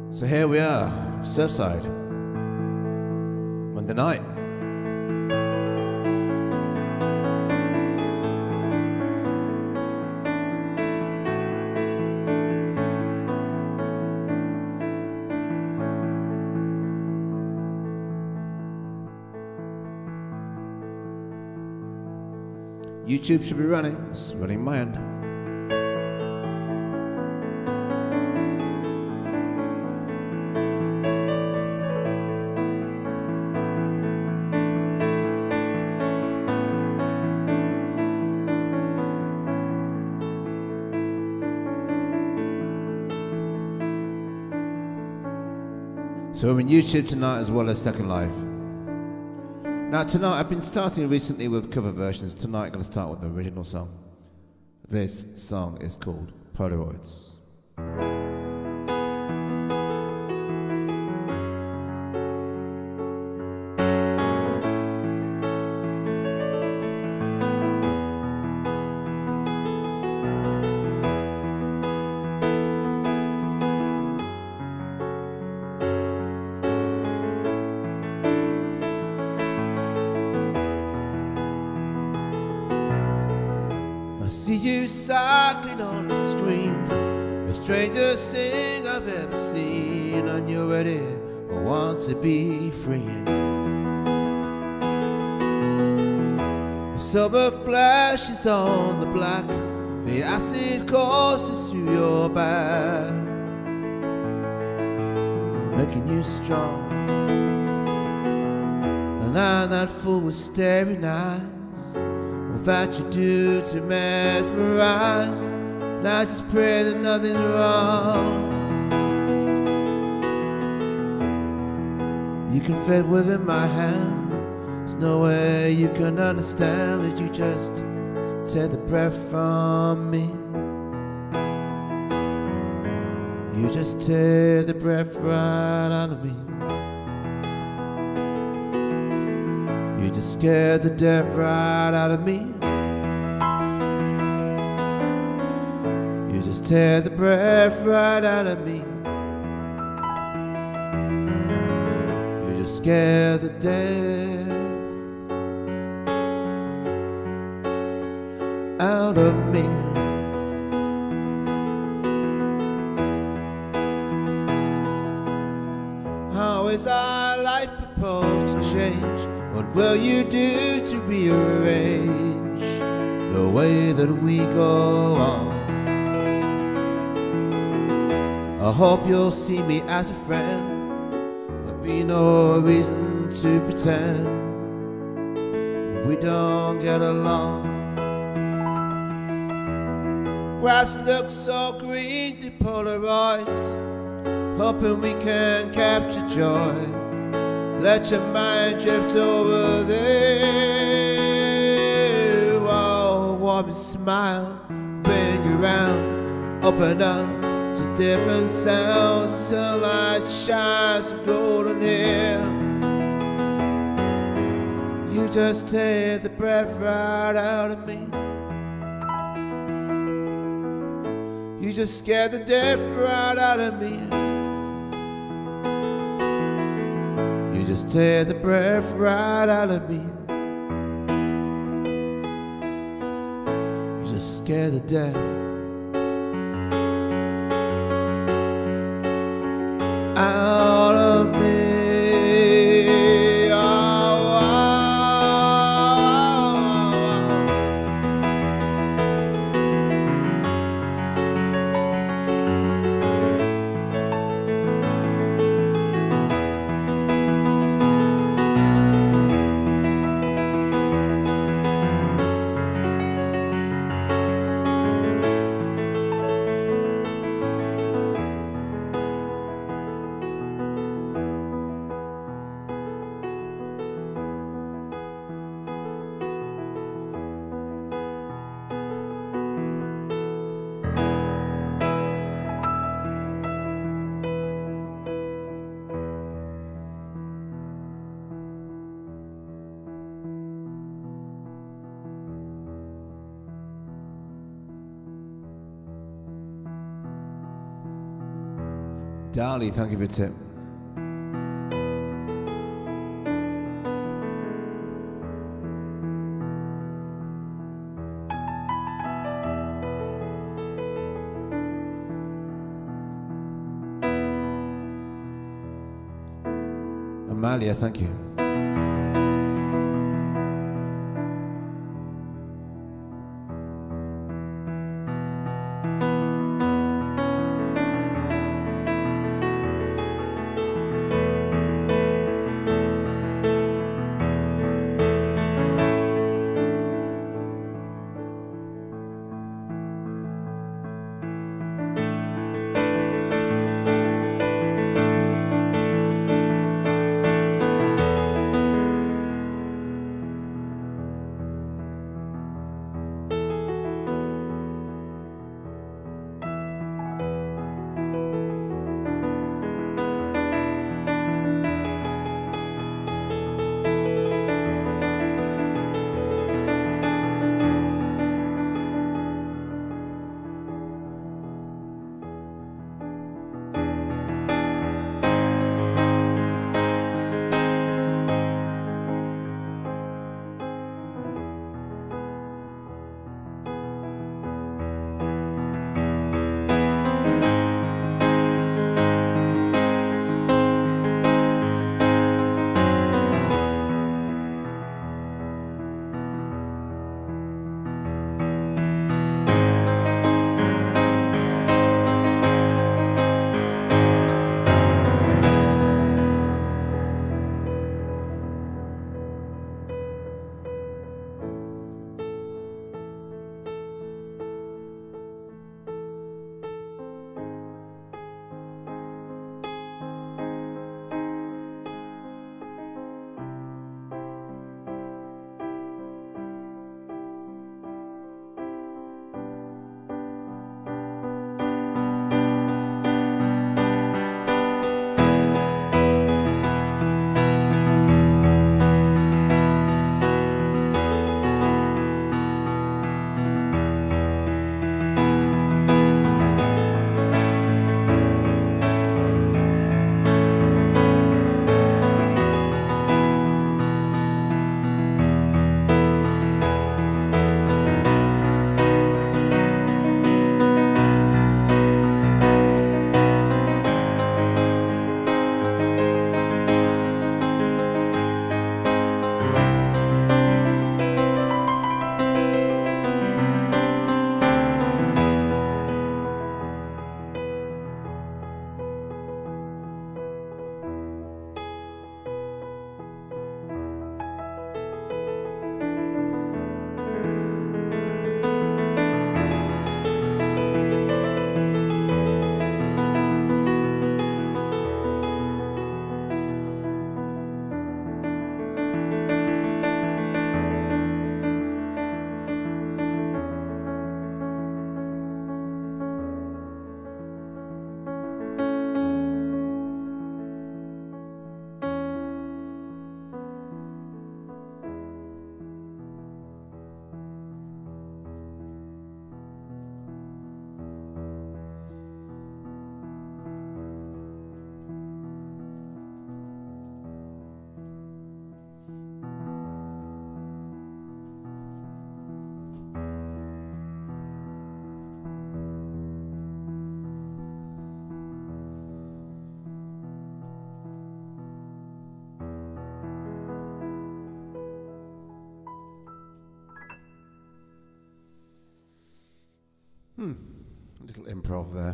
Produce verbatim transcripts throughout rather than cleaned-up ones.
So here we are, Surfside, Monday night. YouTube should be running, it's running my end. So we're on YouTube tonight as well as Second Life. Now tonight, I've been starting recently with cover versions. Tonight I'm going to start with the original song. This song is called Polaroids. See you cycling on the screen, the strangest thing I've ever seen, and you're ready or want to be free. The silver flashes on the black, the acid courses through your back, making you strong. And I'm that fool with staring eyes, that you do to mesmerize. Now just pray that nothing's wrong. You can fit within my hand. There's no way you can understand that you just take the breath from me. You just take the breath right out of me. You just scared the death right out of me. You just tear the breath right out of me. You just scare the death out of me. How is our life supposed to change? What will you do to rearrange the way that we go on? I hope you'll see me as a friend. There'll be no reason to pretend we don't get along. Grass looks so green to Polaroids, hoping we can capture joy. Let your mind drift over there. Oh, warm and smile, bring you round. Open up to different sounds. The sunlight shines some golden hair. You just take the breath right out of me. You just scare the death right out of me. You just tear the breath right out of me. You just scare the death out of me. Dali, thank you for your tip. Amalia, thank you. Hmm, a little improv there.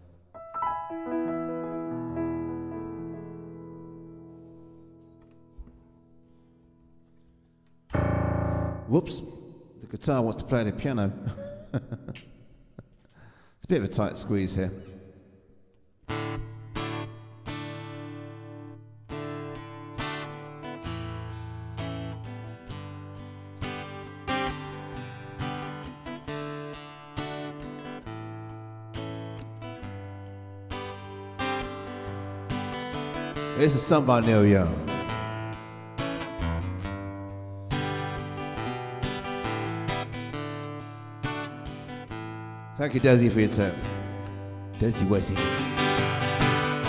Whoops, the guitar wants to play the piano. It's a bit of a tight squeeze here. This is sung by Neil Young. Thank you, Desi, for your tip. Desi Wesi.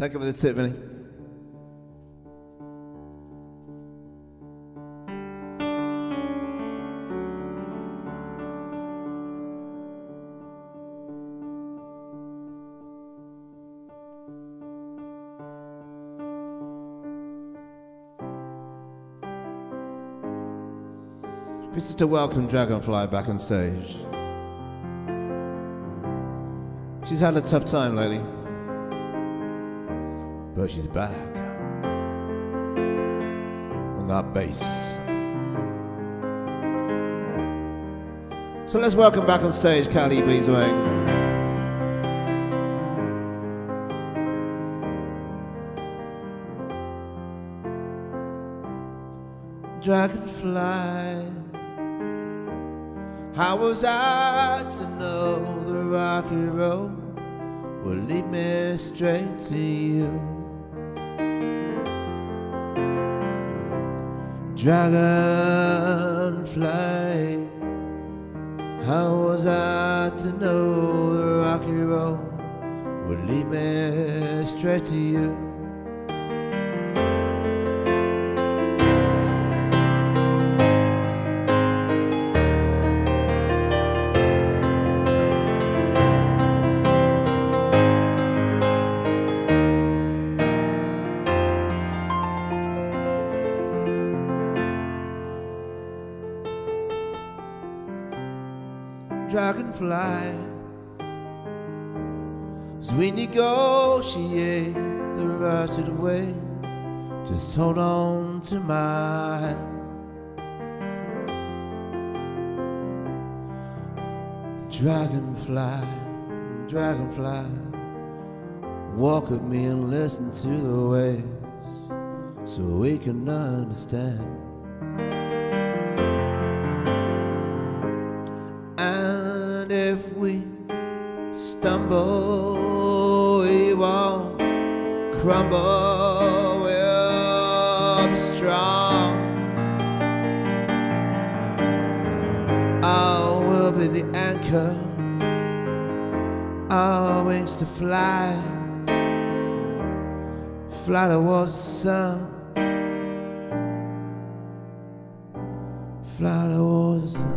Thank you for the tip, Vinny. This is to welcome Dragonfly back on stage. She's had a tough time lately, but she's back on that bass. So let's welcome back on stage Callie Beeswang. Dragonfly, how was I to know the rocky road would lead me straight to you? Dragonfly, how was I to know the rocky road would lead me straight to you? Dragonfly, as we negotiate the rest of the way, just hold on to my hand. Dragonfly, dragonfly, walk with me and listen to the waves so we can understand. If we stumble, we won't crumble, we'll be strong. Oh, we'll be the anchor, our wings to fly, fly towards the sun, fly towards the sun.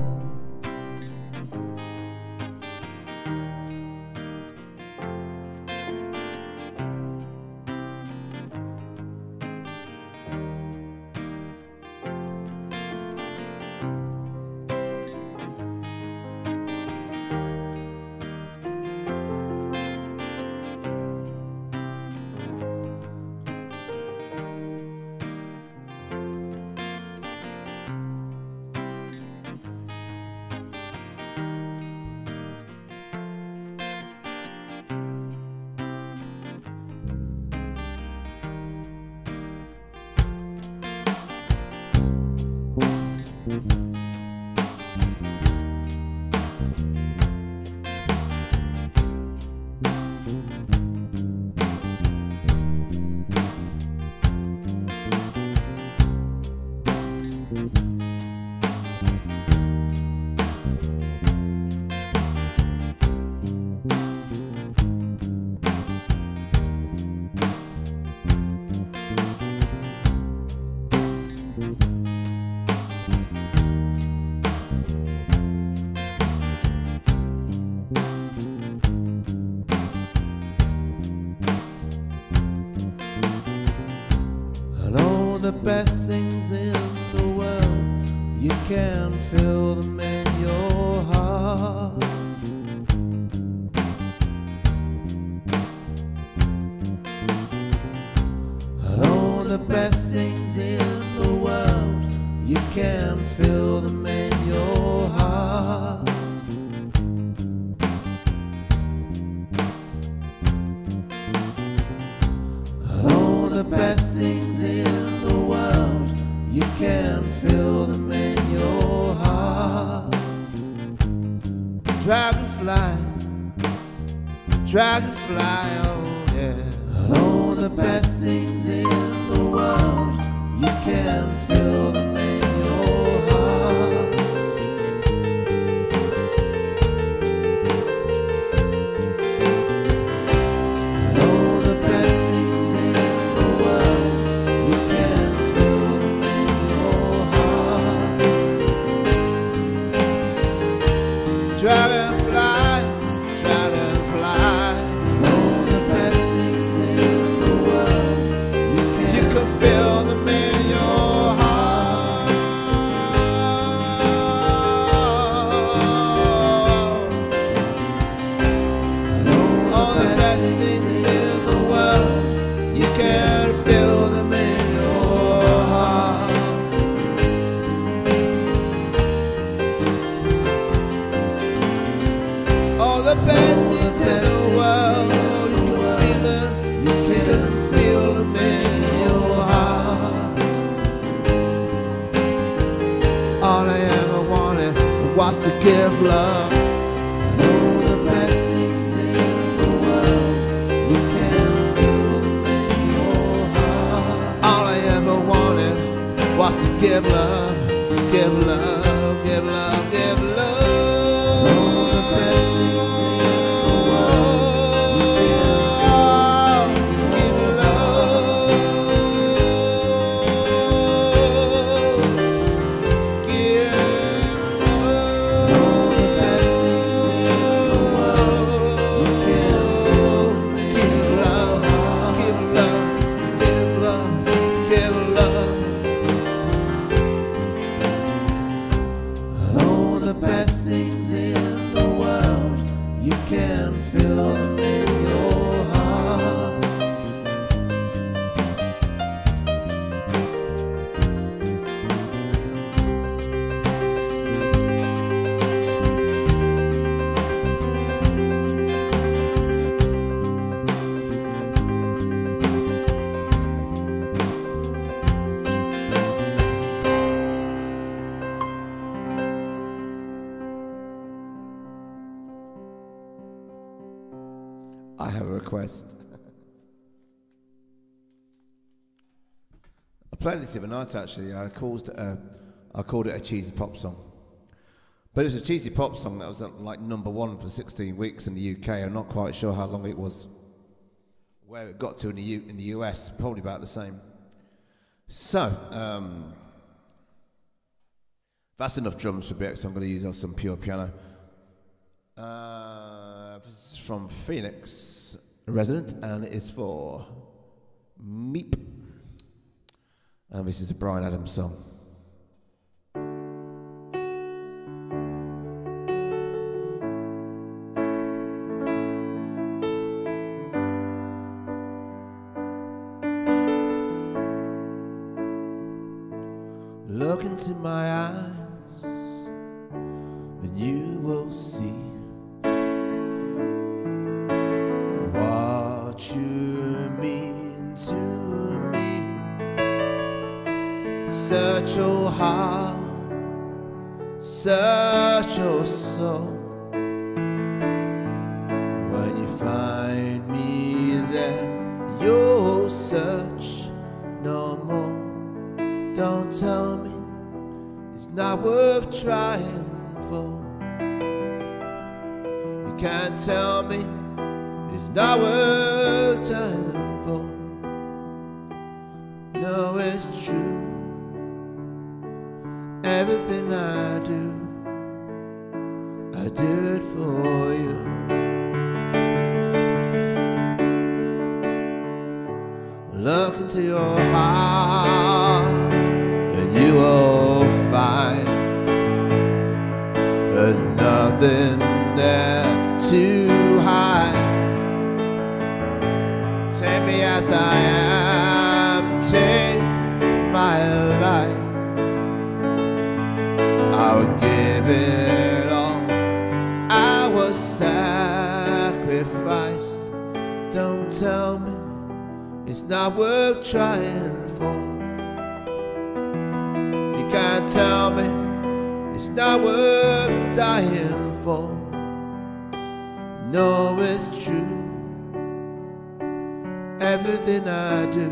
The best things in the world, you can feel them in your heart. Oh, the best things in the world, you can feel them in your heart. Oh, the best things in you can feel them in your heart. Dragonfly, dragonfly, oh yeah. Oh, the best things in the world, you can feel them in your heart. Oh, the best things was to give love. And all the best things in the world, you can feel them in your heart. All I ever wanted was to give love, give love, give love, give love. All the best things in the world, you can give love, give love. All the best things in the world, you can give love, give love, give love, give love. All the best things in the world, you can feel them in your heart. I have a request. I played this the other night actually. I called, uh, I called it a cheesy pop song. But it was a cheesy pop song that was uh, like number one for sixteen weeks in the U K. I'm not quite sure how long it was, where it got to in the, U in the U S, probably about the same. So, um, that's enough drums for a bit, so I'm going to use some pure piano. Uh, this is from Phoenix Resident, and it is for Meep. And this is a Bryan Adams song. Look into my eyes, and you will see what you mean to me. Search your heart, search your soul. When you find me there, you'll search no more. Don't tell me it's not worth trying for. You can't tell me it's not worth trying for. No, it's true. Everything I do, I do it for you. Look into your heart, and you will find there's nothing there to hide. Take me as I am, take my life. I would give it all, I was sacrificed. Don't tell me it's not worth trying for. You can't tell me it's not worth dying for. No, it's true. Everything I do,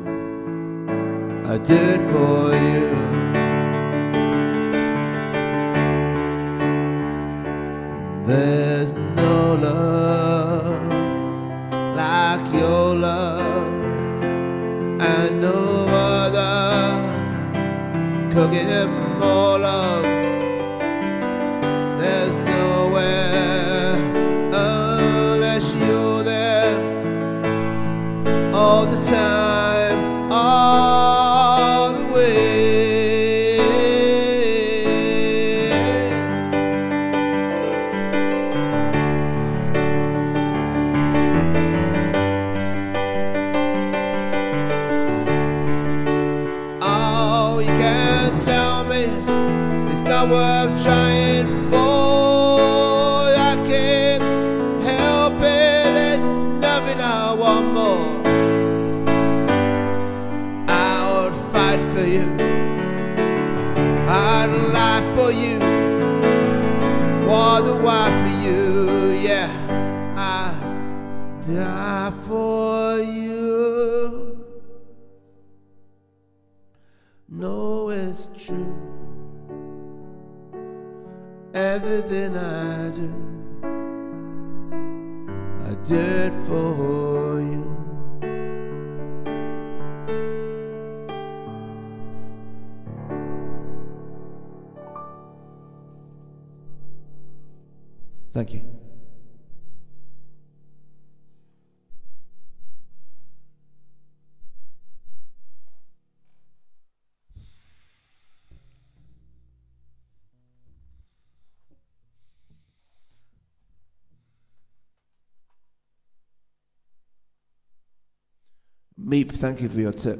I do it for you. There's no love like your love, and no other could give more love. There's nowhere unless you're there all the time, all the way. Oh, you can't tell me it's not worth trying for. I can't help it, there's nothing I want more. I would fight for you, I'd lie for you, all the while for you, yeah, I die for you. No, it's true. Everything I do, I do it for you. Thank you. Meep, thank you for your tip.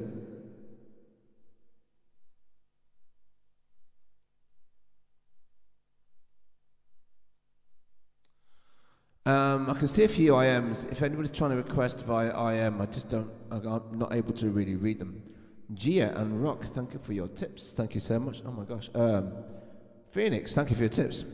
Um, I can see a few I Ms. If anybody's trying to request via I M, I just don't, I'm not able to really read them. Gia and Rock, thank you for your tips. Thank you so much. Oh my gosh. Um, Phoenix, thank you for your tips.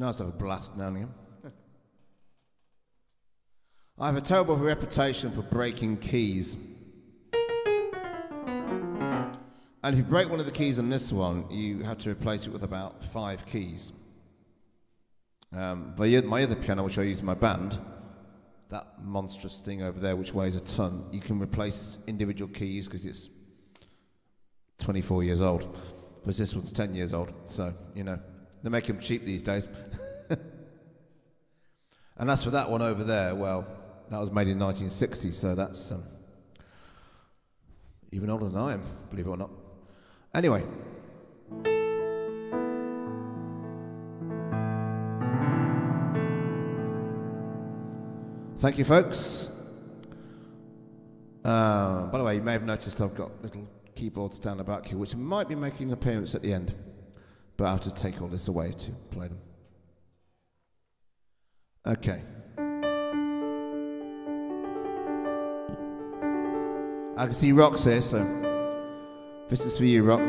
Nice to have a blast now and again. I have a terrible reputation for breaking keys. And if you break one of the keys on this one, you have to replace it with about five keys. Um, the, my other piano, which I use in my band, that monstrous thing over there, which weighs a ton, you can replace individual keys because it's twenty-four years old. Whereas this one's ten years old, so, you know, they make them cheap these days. And as for that one over there, well, that was made in nineteen sixty, so that's um, even older than I am, believe it or not. Anyway. Thank you, folks. Uh, by the way, you may have noticed I've got little keyboards down the back here, which might be making an appearance at the end, but I have to take all this away to play them. Okay. I can see Rock's here, so this is for you, Rock.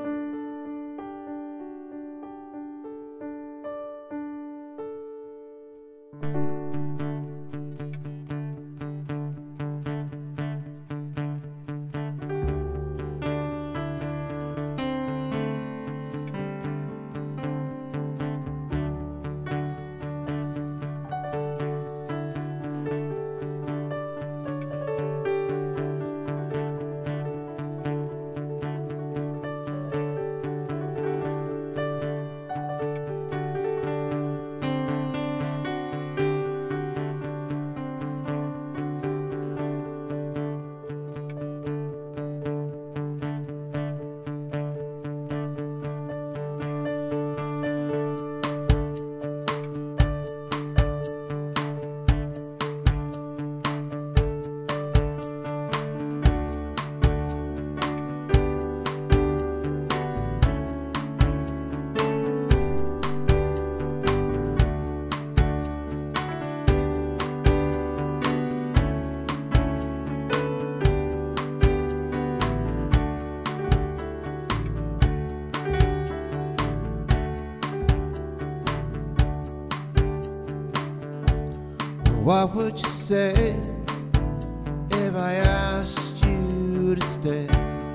What would you say if I asked you to stay?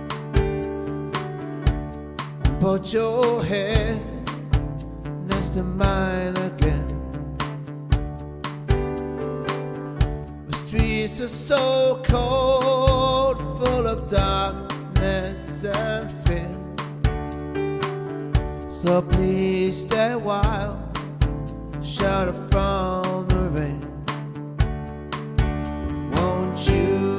Put your head next to mine again. The streets are so cold, full of darkness and fear. So please stay a while, shelter from the rain. Won't you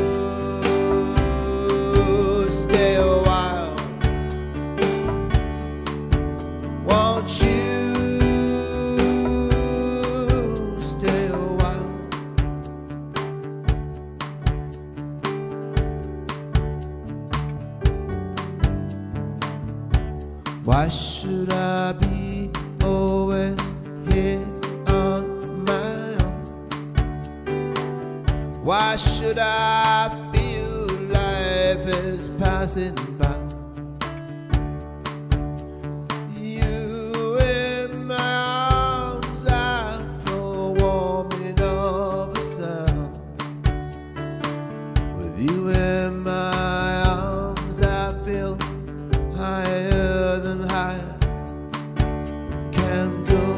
stay a while? Won't you stay a while? Why should I be always here on my own? Why should I feel life is passing by? You in my arms, I feel warming of a sound. With you in my arms, I feel higher than higher can go.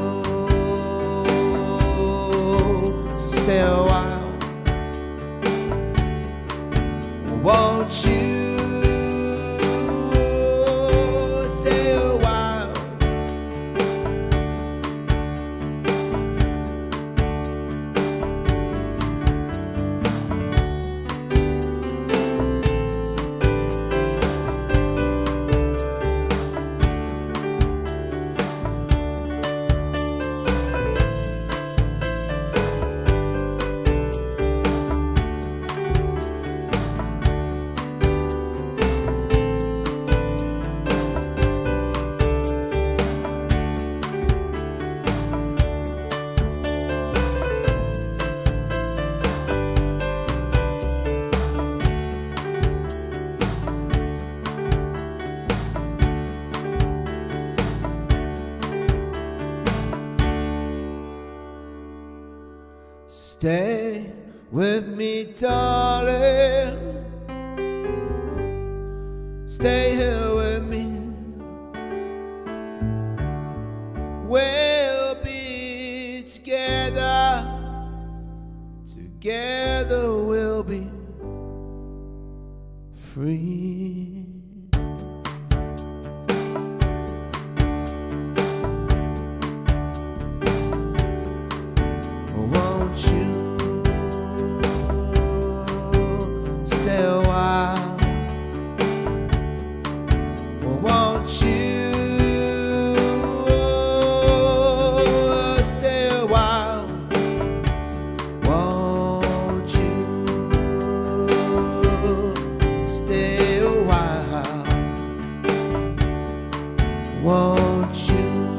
Stay a while. Won't you stay a while? Stay with me, darling. Stay here with me. We'll be together. Together we'll be free. Won't you stay a while? Won't you stay a while? Won't you stay a while? Won't you?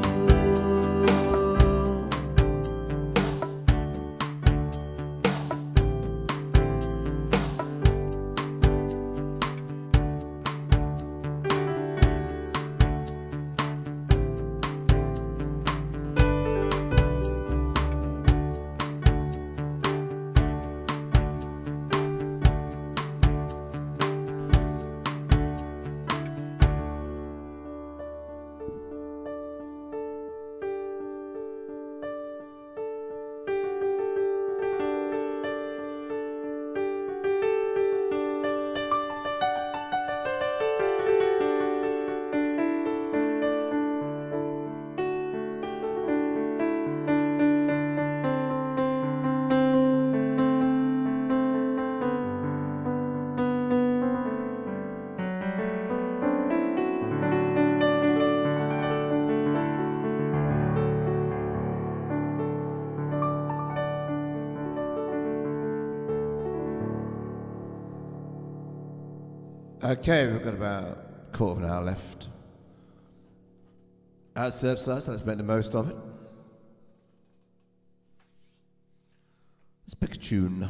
Okay, we've got about a quarter of an hour left at Surfside, so let's make the most of it. Let's pick a tune.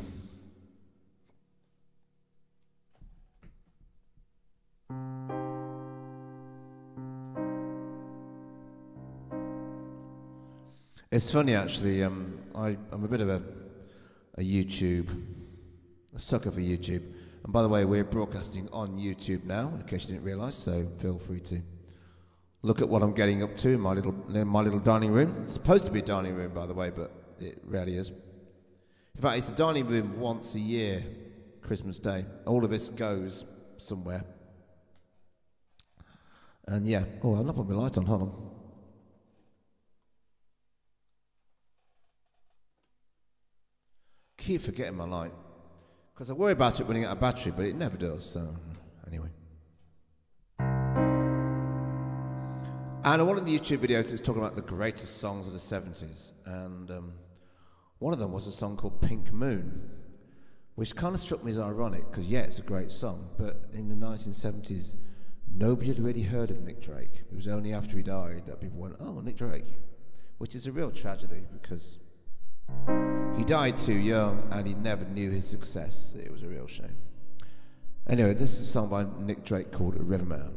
It's funny actually, um, I, I'm a bit of a, a YouTube, a sucker for YouTube. And by the way, we're broadcasting on YouTube now, in case you didn't realise, so feel free to look at what I'm getting up to in my little, in my little dining room. It's supposed to be a dining room, by the way, but it rarely is. In fact, it's a dining room once a year, Christmas Day. All of this goes somewhere. And yeah, oh, I love having my light on, hold on. Keep forgetting my light. Because I worry about it running out of battery, but it never does, so anyway. And one of the YouTube videos was talking about the greatest songs of the seventies, and um, one of them was a song called Pink Moon, which kind of struck me as ironic, because yeah, it's a great song, but in the nineteen seventies, nobody had really heard of Nick Drake. It was only after he died that people went, oh, Nick Drake, which is a real tragedy, because he died too young and he never knew his success. It was a real shame. Anyway, this is a song by Nick Drake called Riverman.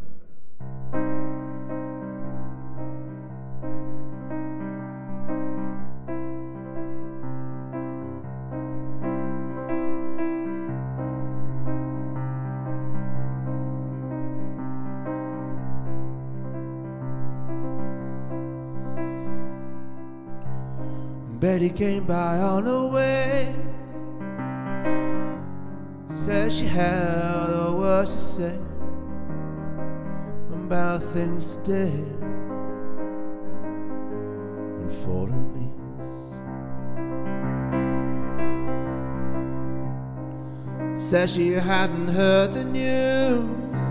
Betty came by on her way, said she had a word to say about things today and fallen leaves. Said she hadn't heard the news,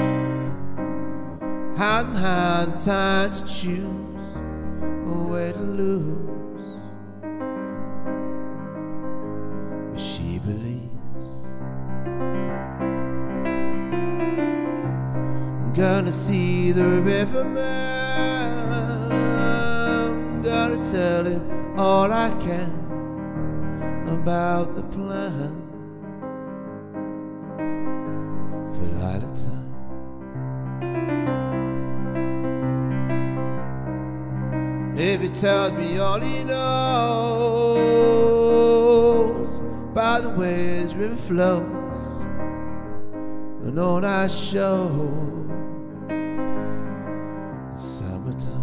hadn't had the time to choose a way to lose. She believes I'm gonna see the riverman, gonna tell him all I can about the plan for lighter time. If he tells me all he knows, by the ways river flows, an all night show in summertime.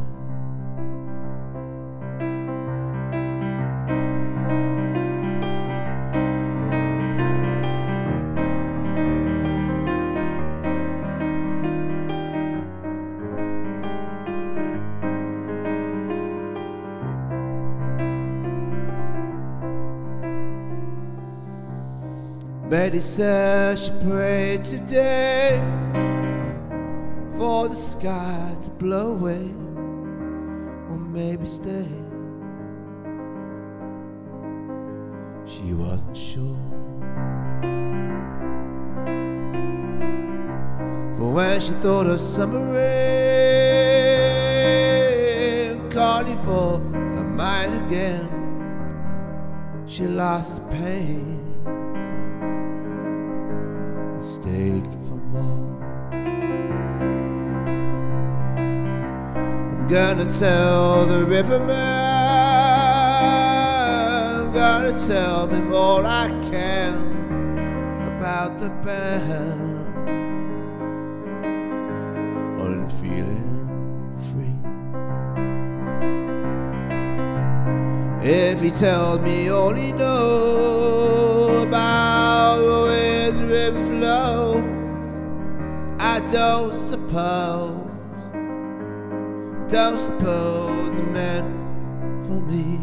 Betty says she prayed today for the sky to blow away, or maybe stay. She wasn't sure, but when she thought of summer rain calling for her mind again, she lost the pain, stayed for more. I'm gonna tell the riverman, gonna tell him all I can about the band, I'm feeling free. If he tells me all he knows about the way the river flows, I don't suppose, don't suppose it meant for me.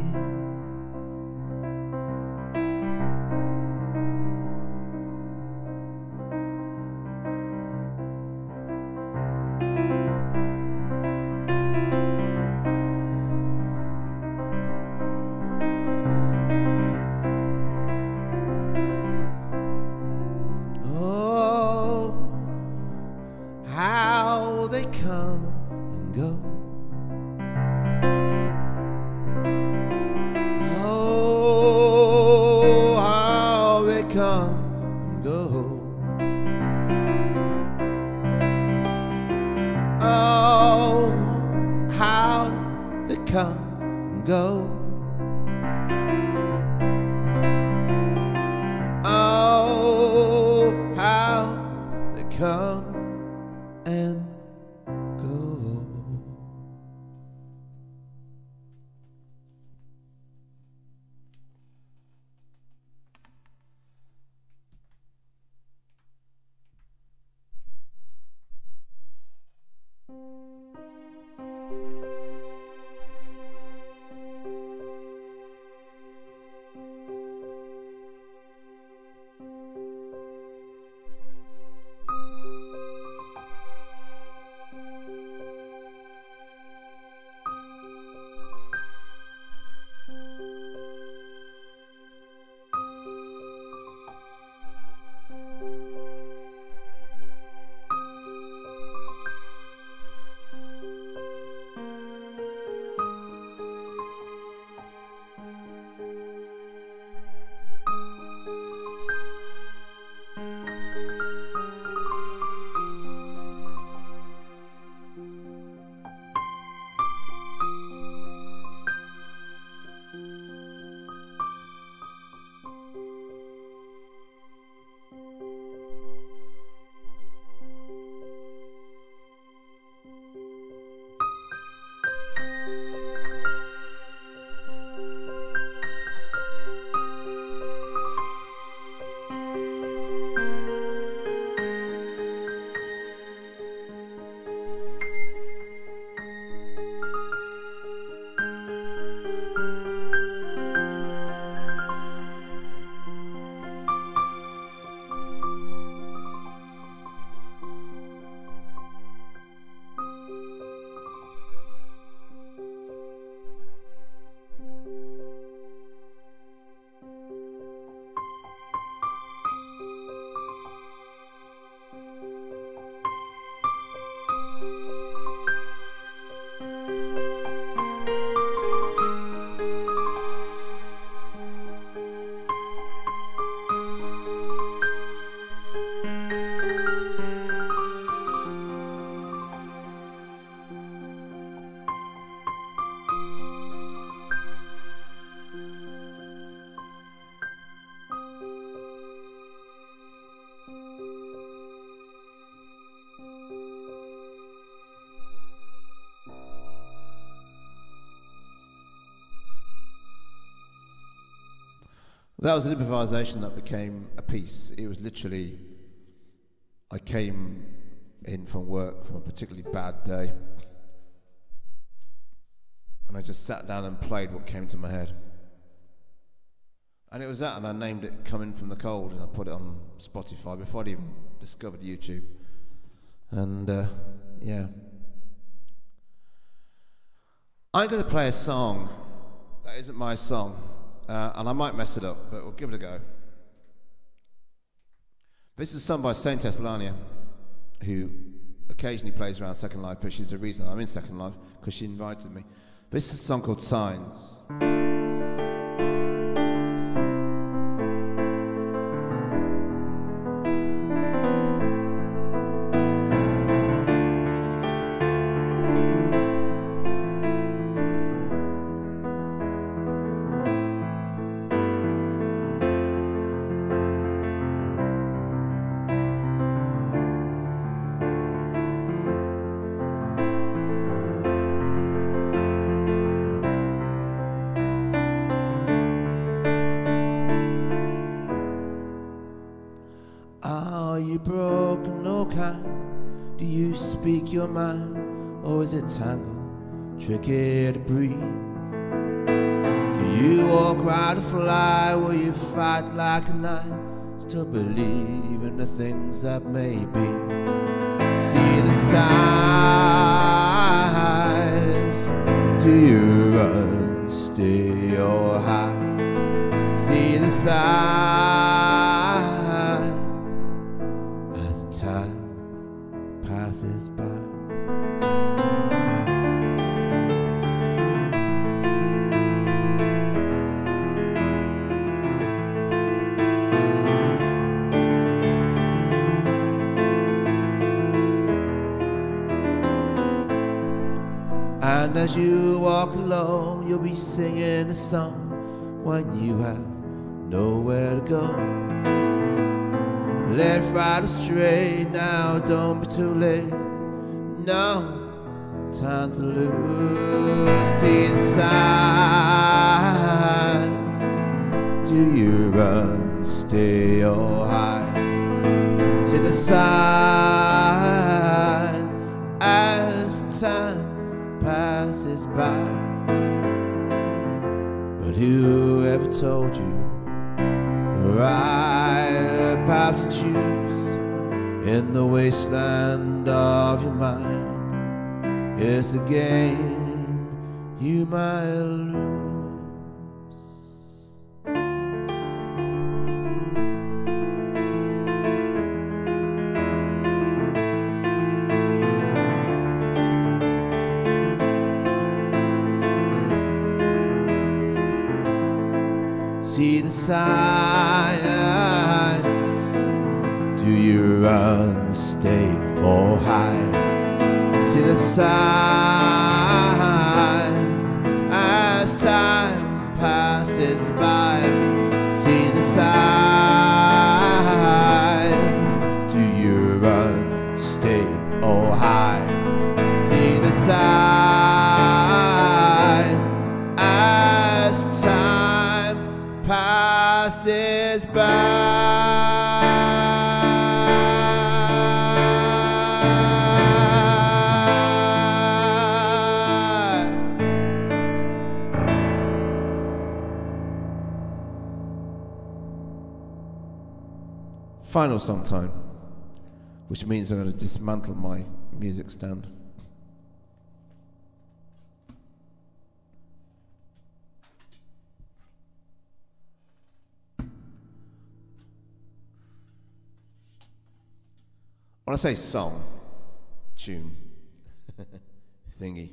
That was an improvisation that became a piece. It was literally, I came in from work from a particularly bad day, and I just sat down and played what came to my head. And it was that, and I named it Coming From the Cold, and I put it on Spotify before I'd even discovered YouTube. And uh, yeah. I'm going to play a song that isn't my song, uh, and I might mess it up, but we'll give it a go. This is sung by Saintess Larnia, who occasionally plays around Second Life, but she's the reason I'm in Second Life, because she invited me. This is a song called Signs. Your mind, or is it tangled, tricky to breathe? Do you walk, ride, or fly? Will you fight like a knight? Still believe in the things that may be. See the signs. Do you run, stay, or hide? See the signs as time passes by. And as you walk along, you'll be singing a song when you have nowhere to go. Left, right, or straight, now don't be too late. No time to lose. See the signs. Do you run, stay, or hide? See the signs as time passes by. But who ever told you you're right about to choose in the wasteland of your mind? It's a game you might lose. See the signs. Do you run, stay, or hide? See the signs as time passes by. See the signs. Do you run, stay, or hide? See the sign as time passes by. Final song time, which means I'm going to dismantle my music stand. When I say song, tune, thingy.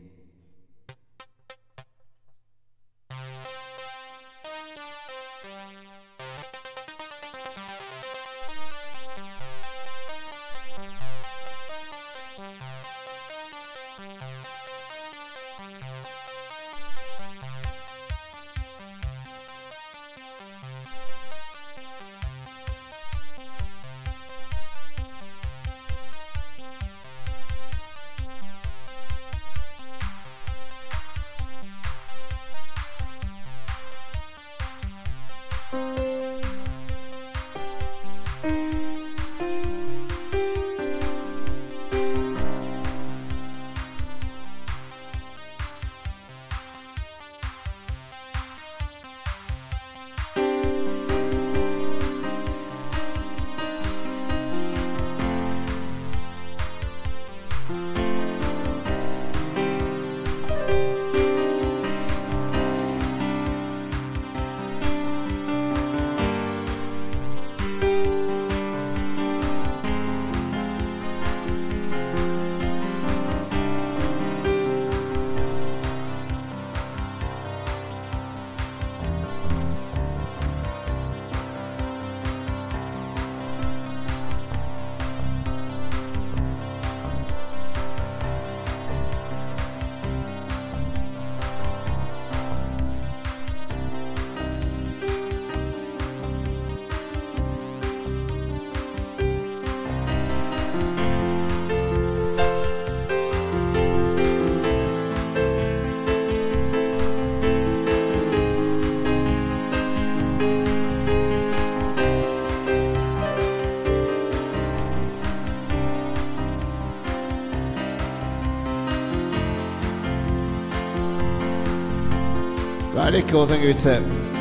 Really cool, thank you, Tip.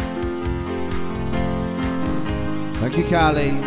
Thank you, Carly.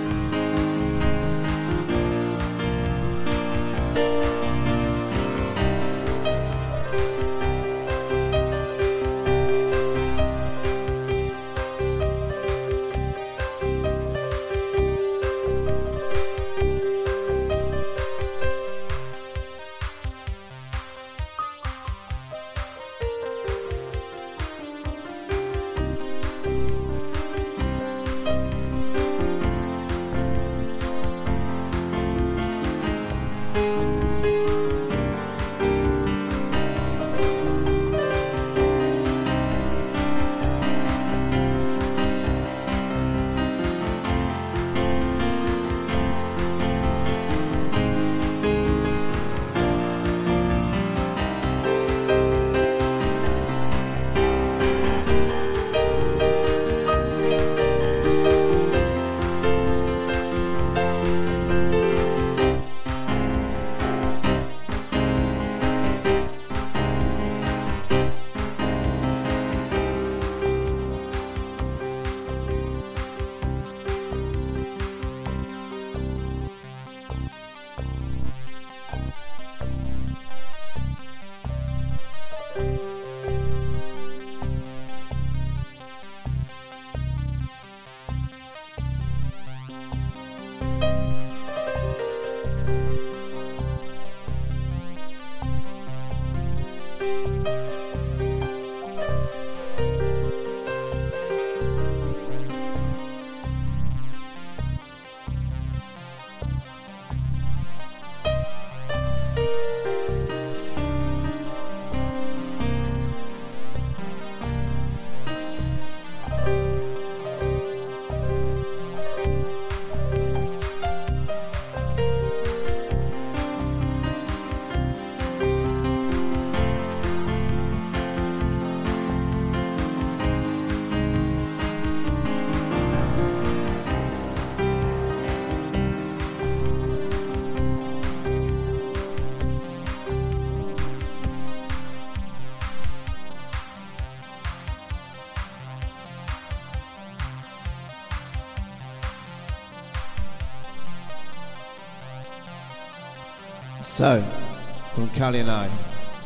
So, from Callie and I,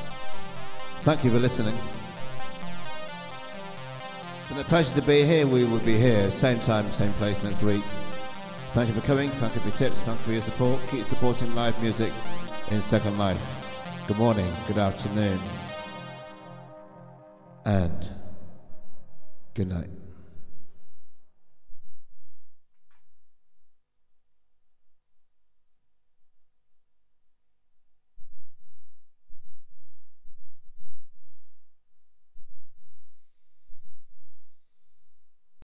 thank you for listening. It's been a pleasure to be here. We will be here, same time, same place next week. Thank you for coming, thank you for your tips, thank you for your support. Keep supporting live music in Second Life. Good morning, good afternoon, and good night.